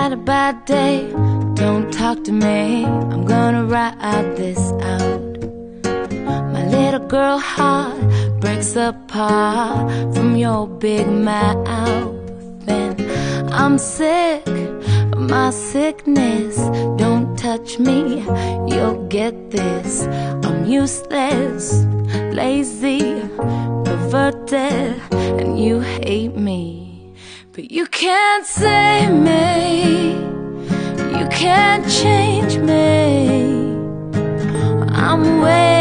had a bad day, don't talk to me. I'm gonna ride this out. My little girl heart breaks apart from your big mouth. And I'm sick of my sickness. Don't touch me, you'll get this. I'm useless, lazy, perverted, and you hate me. But you can't save me, you can't change me. I'm waiting